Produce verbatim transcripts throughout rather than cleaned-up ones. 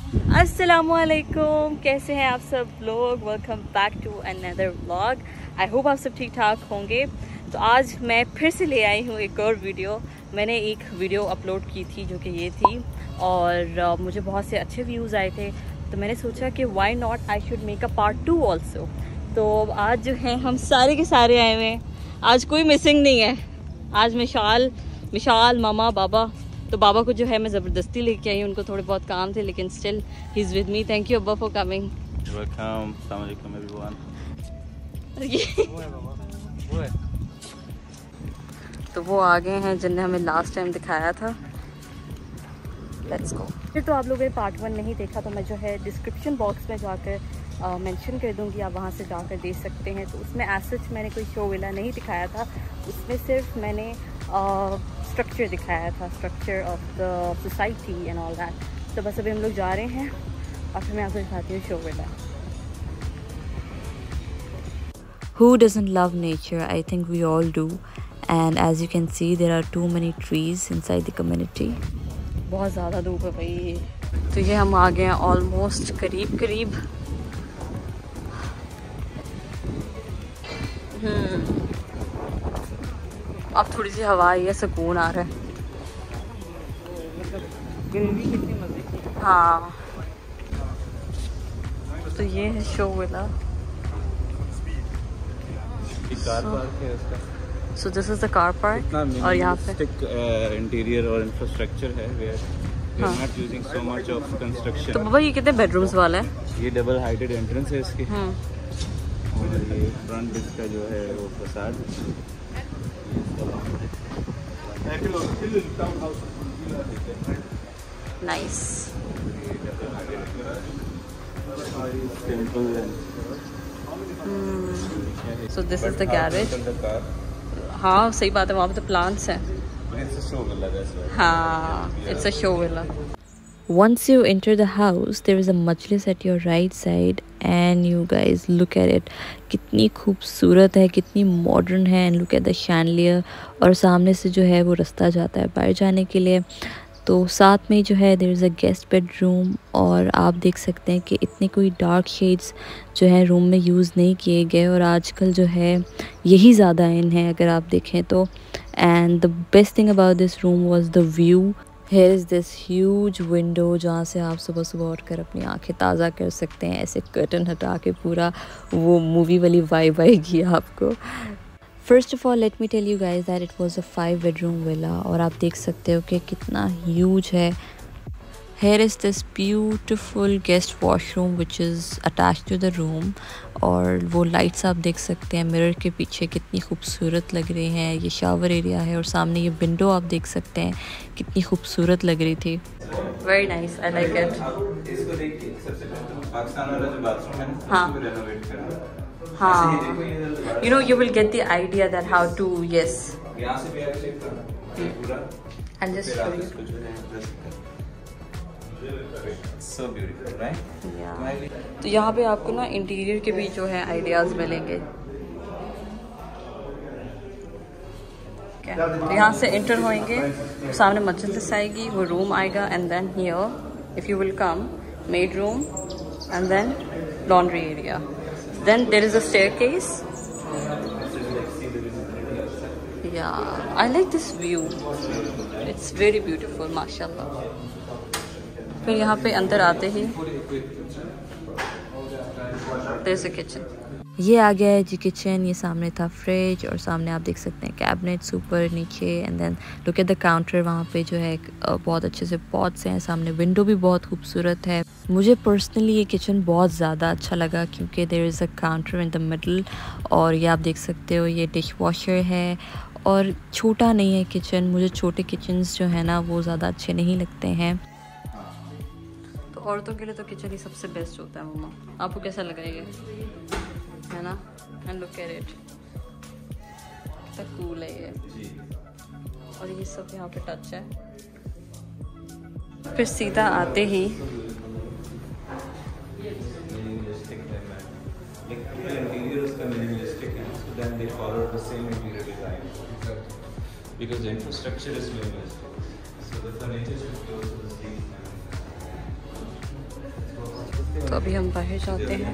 अस्सलामुअलैकुम, कैसे हैं आप सब लोग। Welcome back to another vlog. I hope आप सब ठीक ठाक होंगे। तो आज मैं फिर से ले आई हूँ एक और वीडियो। मैंने एक वीडियो अपलोड की थी जो कि ये थी, और uh, मुझे बहुत से अच्छे व्यूज़ आए थे, तो मैंने सोचा कि why not I should make a part two also. तो आज जो है हम सारे के सारे आए हुए हैं, आज कोई मिसिंग नहीं है। आज मिशाल विशाल मामा बाबा, तो बाबा को जो है मैं ज़बरदस्ती लेके आई, उनको थोड़े बहुत काम थे, लेकिन still he is with me. Thank you अब्बा फॉर कमिंग। वेलकम, अस्सलाम वालेकुम एवरीवन। तो वो आ गए हैं जिन्हें हमें लास्ट टाइम दिखाया था। Let's go. फिर तो आप लोगों ने पार्ट वन नहीं देखा तो मैं जो है डिस्क्रिप्शन बॉक्स में जाकर मेंशन कर दूंगी, आप वहाँ से जाकर देख सकते हैं। तो उसमें एज सच मैंने कोई शो विला नहीं दिखाया था, उसमें सिर्फ मैंने स्ट्रक्चर uh, दिखाया था, structure of the society and all that. तो बस अभी हम लोग जा रहे हैं और फिर मैं आपको दिखाती हूँ show villa. Who doesn't love nature? I think we all do. And as you can see, there are too many trees inside the community. बहुत ज़्यादा धूप है भाई। तो ये हम आ गए हैं ऑलमोस्ट करीब करीब। हम्म अब थोड़ी सी हवा आई है, सुकून आ रहा है। हाँ, तो ये है शो विला। कार पार्क है इसका। So this is the car park, और यहाँ पे इंटीरियर और इंफ्रास्ट्रक्चर है where we are not using so much of construction. तो बाबा ये कितने बेडरूम्स वाला है? ये डबल हाइटेड एंट्रेंस है इसकी, और ये फ्रंट इसका जो है वो facade. Nice. So this is the garage. हाँ सही बात है, वहाँ पे तो प्लांट्स हैं। हाँ, it's a show villa. Once you enter the house, there is a majlis at your right side, and you guys look at it. कितनी खूबसूरत है, कितनी मॉडर्न है। And look at the chandelier, और सामने से जो है वो रास्ता जाता है बाहर जाने के लिए। तो साथ में जो है there is a guest bedroom, और आप देख सकते हैं कि इतने कोई डार्क शेड्स जो है रूम में यूज़ नहीं किए गए, और आजकल जो है यही ज़्यादा इन है अगर आप देखें तो। And the best thing about this room was the view. Here is this huge window जहाँ से आप सुबह सुबह उठकर अपनी आंखें ताज़ा कर सकते हैं। ऐसे कर्टन हटा के पूरा वो मूवी वाली वाइब आएगी आपको। First of all let me tell you guys that it was a five bedroom villa, और आप देख सकते हो कि कितना ह्यूज है। Here is this beautiful guest washroom which is attach to the room, और वो लाइट्स आप देख सकते हैं मिरर के पीछे कितनी खूबसूरत लग रही हैं। ये शावर एरिया है, और सामने ये विंडो आप देख सकते हैं कितनी खूबसूरत लग रही थी। Very nice, I like it. हाँ हाँ, you know you will get the idea that how to, yes, and just show you. So beautiful, right? Yeah. तो यहाँ पे आपको ना इंटीरियर के भी जो है आइडियाज मिलेंगे। तो यहाँ से एंटर होएंगे तो सामने मस्जिद आएगी, वो रूम आएगा, and then here if you will come maid room, and then laundry area, then there is a staircase. Yeah, I like this view, it's very beautiful, mashallah. फिर यहाँ पे अंदर आते ही there's a kitchen. ये आ गया है जी kitchen. ये सामने था फ्रिज, और सामने आप देख सकते हैं कैबिनेट्स ऊपर नीचे। And then look at the counter, वहाँ पे जो है बहुत अच्छे से पॉट्स हैं। सामने विंडो भी बहुत खूबसूरत है। मुझे पर्सनली ये किचन बहुत ज़्यादा अच्छा लगा क्योंकि there is a counter in the middle, और ये आप देख सकते हो ये डिश वॉशर है, और छोटा नहीं है किचन। मुझे छोटे किचन्स जो है ना वो ज़्यादा अच्छे नहीं लगते हैं। तो औरतों के लिए तो किचन ही सबसे बेस्ट होता है मम्मा। आपको कैसा लगा ये, है ना? एंड लुक एट इट, कितना कूल है ये। और ये सब यहाँ पे टच है। फिर सीधा आते ही because the infrastructure is minimalist, so the furniture should go to the same. तो अभी हम बाहर जाते हैं।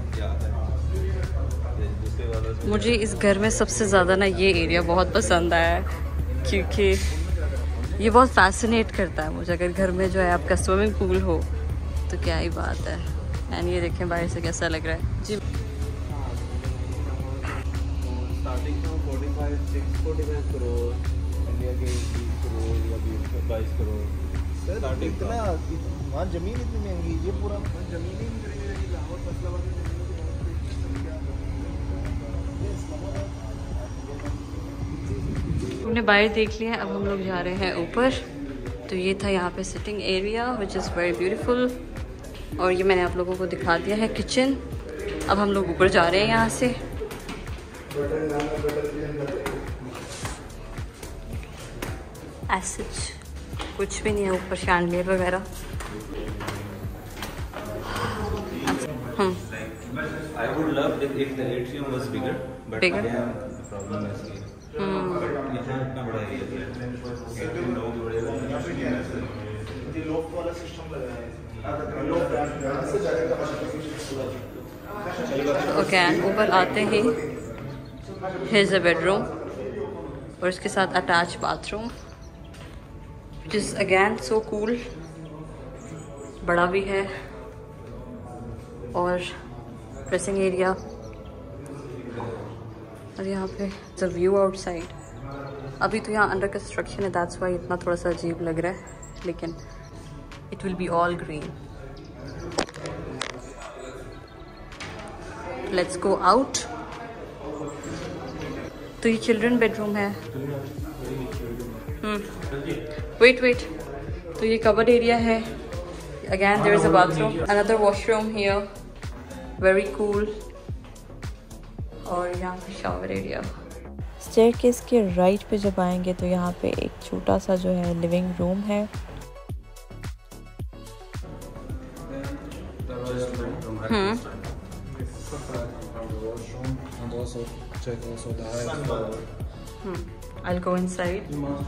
मुझे इस घर में सबसे ज़्यादा ना ये एरिया बहुत पसंद आया है, क्योंकि ये बहुत फैसिनेट करता है मुझे। अगर घर में जो है आपका स्विमिंग पूल हो तो क्या ही बात है। एंड ये देखें बाहर से कैसा लग रहा है जी। स्टार्टिंग में पैंतालीस करोड़, इंडिया के बीस करोड़ या बाईस करोड़। सर इतना वहाँ जमीन इतनी महंगी, ये पूरा जमीन ही नहीं खरीदेगी। लाहौर फैसलाबाद में हमने बाहर देख लिया है, अब हम लोग जा रहे हैं ऊपर। तो ये था यहाँ पे sitting area which is very beautiful, और ये मैंने आप लोगों को दिखा दिया है किचन। अब हम लोग ऊपर जा रहे हैं यहाँ से। ऐसा कुछ भी नहीं है ऊपर, शैंडलियर वगैरह। हम्म I would love if, if the atrium was bigger, but Bigger? again the problem is here. हम्म इतना इतना बड़ा एरिया है, atrium लोग बड़े ये लोफ्ट वाला सिस्टम लगाया है। ओके, ऊपर आते ही here's a bedroom और इसके साथ attach bathroom, which is again so cool। बड़ा भी है और ड्रेसिंग एरिया, और यहाँ पे द व्यू आउटसाइड। अभी तो यहाँ अंडर कंस्ट्रक्शन है, दैट्स वाई इतना थोड़ा सा अजीब लग रहा है, लेकिन it will be all green. Let's go out. तो ये चिल्ड्रन बेडरूम है। वेट वेट तो ये कवर्ड एरिया है। Again there is a bathroom, another washroom here, very cool. और यहाँ पे शावर एरिया। स्टेयरकेस के राइट पे जब आएंगे तो यहाँ पे एक छोटा सा जो है लिविंग रूम है। Hmm I'll go inside.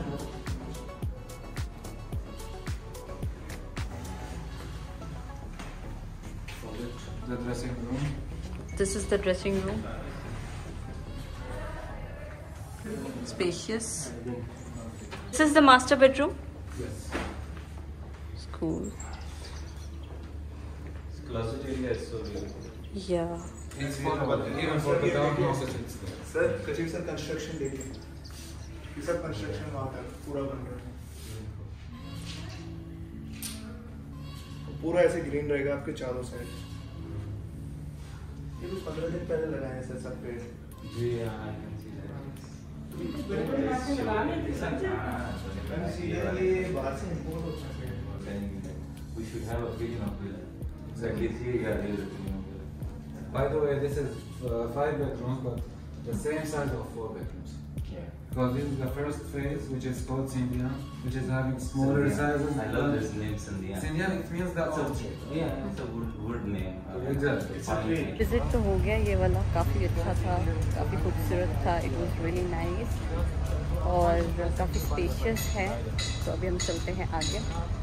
The dressing room. This is the dressing room. Spacious. This is the master bedroom. Yes. It's cool. This closet area is so beautiful. Yeah. It's for even for the townhouse it's there. Sir कचीर sir construction देखिए, ये सब construction वहाँ तक पूरा बन रहा है। पूरा ऐसे ग्रीन रहेगा आपके चारों साइड। ये कुछ पंद्रह दिन पहले लगाए हैं सर सब पेड़। जी हाँ, ये बाहर से इंपोर्ट होता है। we should have a vision of it. Exactly, here yeah, there is a vision of it. By the way, this is uh, five bedrooms, but the same size of four bedrooms. Yeah. Because this is the first phase, which is called Scindia, which is having smaller sizes. I love this name, Scindia. Scindia, it means the It's a, object. yeah, it's a wood, wood name. Exactly. It's a tree. Visit तो हो गया ये वाला, काफ़ी अच्छा था, काफ़ी खूबसूरत था। इट वॉज रियली नाइस और काफ़ी स्पेशियस है। तो अभी हम चलते हैं आगे।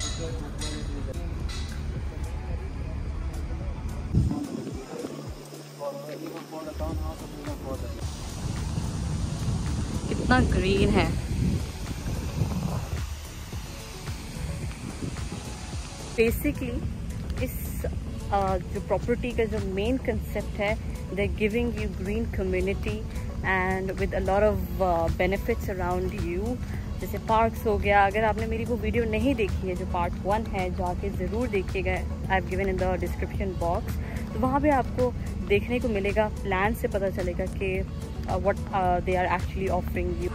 कितना ग्रीन है। बेसिकली इस uh, जो प्रॉपर्टी का जो मेन कंसेप्ट है, they giving you green community and with a lot of benefits around you. जैसे पार्क्स हो गया। अगर आपने मेरी वो वीडियो नहीं देखी है जो पार्ट वन है, जाके ज़रूर देखिएगा, I have given in the description box. तो वहाँ पे आपको देखने को मिलेगा, प्लान से पता चलेगा कि what they are actually offering you.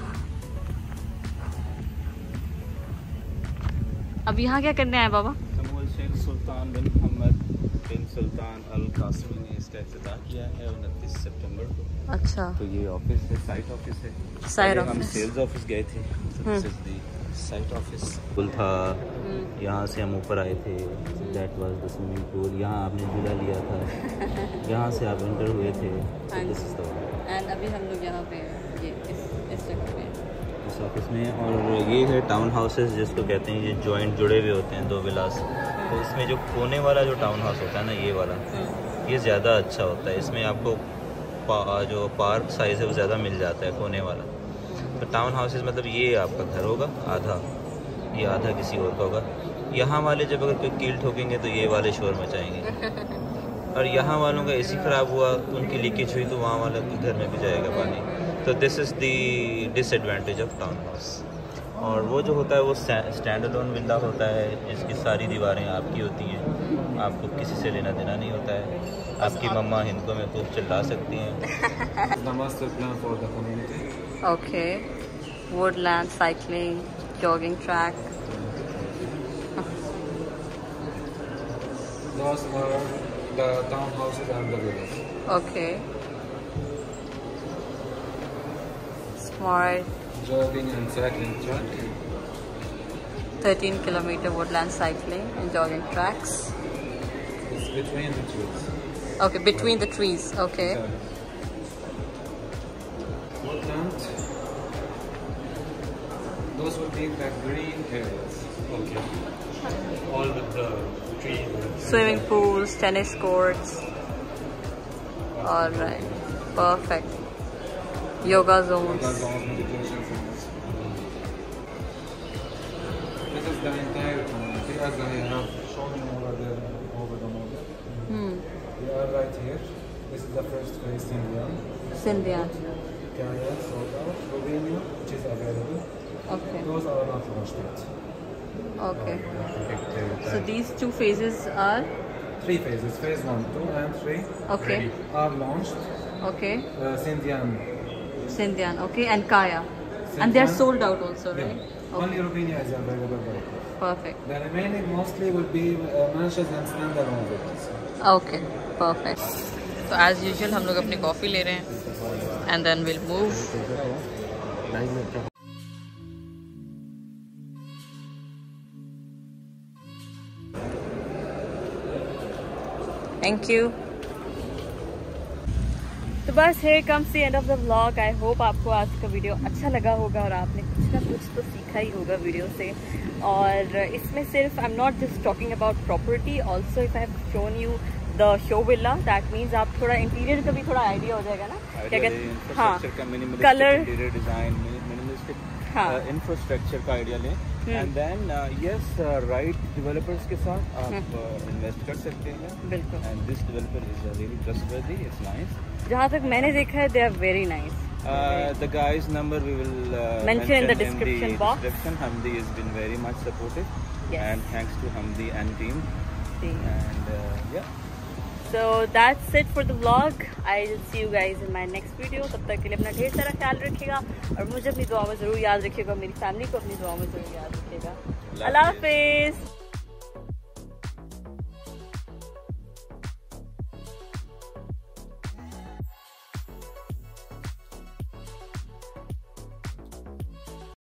अब यहाँ क्या करने आए बाबा? समूल शेख सुल्तान बिन मोहम्मद बिन सुल्तान अल कासमी ने इसका इफ्तिताह किया है उनतीस सितंबर को। अच्छा, तो ये ऑफिस है, साइट ऑफिस है। साइट हम ऑफिस। सेल्स ऑफिस गए थे, साइट ऑफिस पुल था। यहाँ से हम ऊपर आए थे, that was the swimming pool. यहाँ आपने झूला लिया था, यहाँ से आप एंटर हुए थे। दिस इज द एंड अभी हम लोग यहाँ पे ये इस इस जगह पे ऑफिस में। और ये है टाउन हाउसेस जिसको कहते हैं, ये जॉइंट जुड़े हुए होते हैं दो विलास। आपको इसमें जो कोने वाला जो टाउन हाउस होता है ना, ये वाला, ये ज़्यादा अच्छा होता है। इसमें आपको पा, जो पार्क साइज़ है वो ज़्यादा मिल जाता है कोने वाला। तो टाउन हाउसेस मतलब ये आपका घर होगा आधा, ये आधा किसी और का होगा। यहाँ वाले जब अगर कोई कील ठोकेंगे तो ये वाले शोर मचाएंगे, और यहाँ वालों का एसी ख़राब हुआ, उनकी लीकेज हुई तो वहाँ वाले के घर में भी जाएगा पानी। तो this is the disadvantage of town house. और वो जो होता है वो स्टैंड अलोन विला होता है, जिसकी सारी दीवारें आपकी होती हैं, आपको किसी से लेना देना नहीं होता है। आपकी मम्मा हिंदुओं में खूब चिल्ला सकती हैं। The master plan for the community. Okay, woodland, cycling, jogging track. Those are the townhouses and the villas. Okay. Smart. Jogging and cycling track. thirteen kilometer woodland cycling and jogging tracks. It's between the trees. Okay, between the trees. Okay. Woodland. Those would be the green areas. Okay. All with the trees. Swimming pools, tennis courts. All right. Perfect. Yoga zones. Yoga zones, meditation zones. This is the entire community as I have shown you over there, over the model. Hmm. We are right here. This is the first phase, Sindian. Sindhyan. Kaya, Soda, Slovenia, which is available. Okay. Those are not rushed yet. Okay. Take their So time. these two phases are Three phases, phase one, two, and three okay. are launched. Okay. Uh, Sindian. Sindhyan. Okay, and Kaya, and they're Sindhyan. sold out also, Yeah. right? Only Okay. Romania is available right now. Perfect. The remaining mostly will be uh, mansions and standalone villas. Okay. Perfect. So as usual, हम लोग अपनी coffee ले रहे हैं, and then we'll move. Thank you. तो बस here comes the end of the vlog. I hope आपको आज का वीडियो अच्छा लगा होगा और आपने कुछ ना कुछ तो सीखा ही होगा वीडियो से। और इसमें सिर्फ I am not just talking about property, also if I have shown you the show villa, that means आप थोड़ा इंटीरियर का भी थोड़ा आइडिया हो जाएगा ना, क्या कहते, हाँ, कलर, डिजाइन, मिनिमलिस्टिक हाँ, इंफ्रास्ट्रक्चर का आइडिया लें, and then yes right developers के साथ आप इन्वेस्ट कर सकते हैं। बिल्कुल। And this developer is really trustworthy, it's nice. जहाँ तक मैंने देखा है, they are very nice. The guy's number we will uh, mention in the description in the box. Description. Hamdi has been very much supportive, Yes. and thanks to Hamdi and team. See. And uh, yeah. So that's it for the vlog. I'll see you guys in my next video. तब तक के लिए अपना ढेर सारा ख्याल रखिएगा और मुझे अपनी दुआ में ज़रूर याद रखिएगा, मेरी फैमिली को अपनी दुआ में ज़रूर याद रखिएगा। अल्लाह हाफिज़।